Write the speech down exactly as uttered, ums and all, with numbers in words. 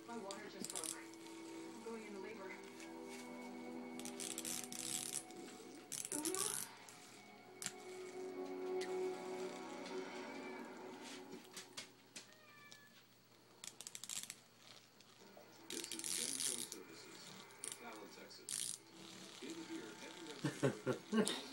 My water just broke. I'm going into labor. This is Genco Services, McAllen, Texas. In here, heavy